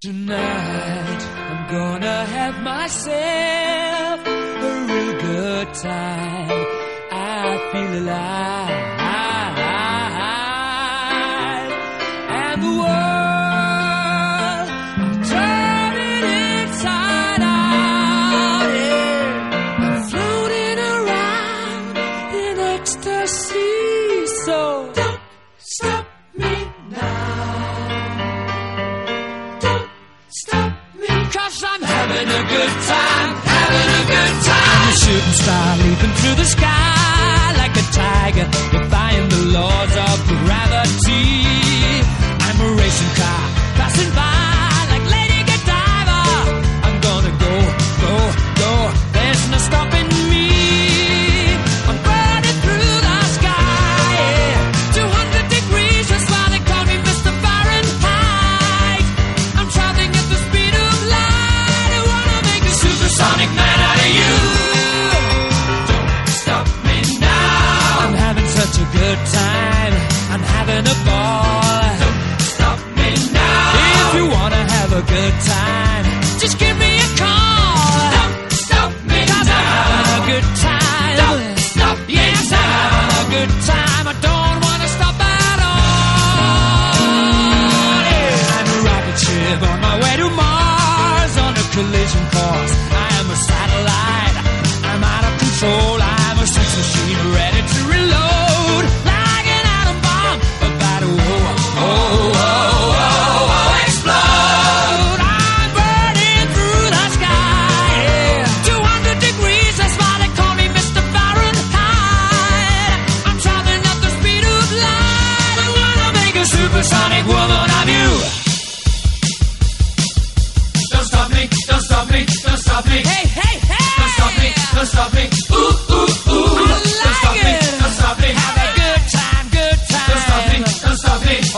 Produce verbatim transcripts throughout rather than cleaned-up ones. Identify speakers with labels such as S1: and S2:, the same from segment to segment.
S1: Tonight I'm gonna have myself a real good time. I feel alive, and the world I'm turning inside out. Yeah. I'm floating around in ecstasy. So don't stop me now. Cause I'm having a good time, having a good time. I'm a shooting star leaping through the sky like a tiger, defying the laws of gravity. I'm a racing car passing by like Lady Godiva. I'm gonna go, go, go. There's no stopping me. I'm burning through the sky, yeah. two hundred degrees, that's why they call me Mister Fahrenheit. I'm traveling at the speed of light. I wanna make a supersonic man out of you. Don't stop me now. I'm having such a good time. I'm having a ball. Don't stop me now. If you wanna have a good time, just give me a call. Don't stop me now. 'Cause I'm having a good time. Don't stop me yes, now. I'm having a good time. I don't wanna stop at all. Yeah. I'm a rocket ship on my way to Mars on a collision course. I am a satellite. I'm out of control. I'm a sex machine ready to reload like an atom bomb about to oh, oh, oh, oh, oh, explode. I'm burning through the sky, yeah. two hundred degrees, that's why they call me Mister Fahrenheit. I'm traveling at the speed of light. I wanna make a supersonic woman of you. Don't stop me, don't stop me, don't stop me. Hey, hey, hey! Don't stop me, don't stop me. Ooh, ooh, ooh. I like don't stop it. me, don't stop me. Have a good time, good time. Don't stop me, don't stop me. Oh!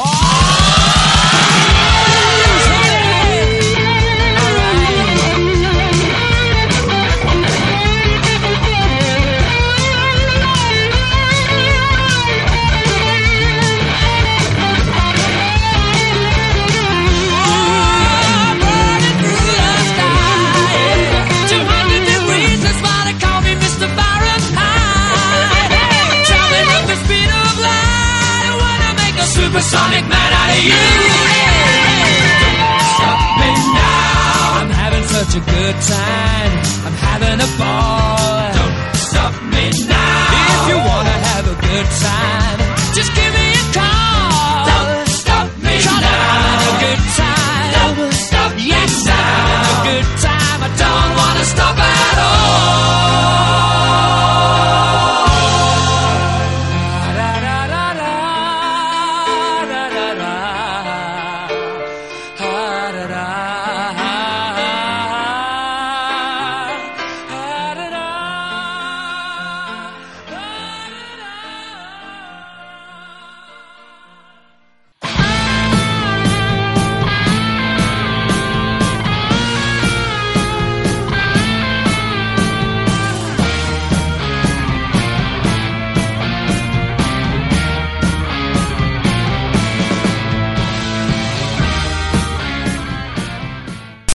S1: Supersonic man out of you. Don't stop me now. I'm having such a good time. I'm having a ball. Don't stop me now. If you wanna have a good time, just give me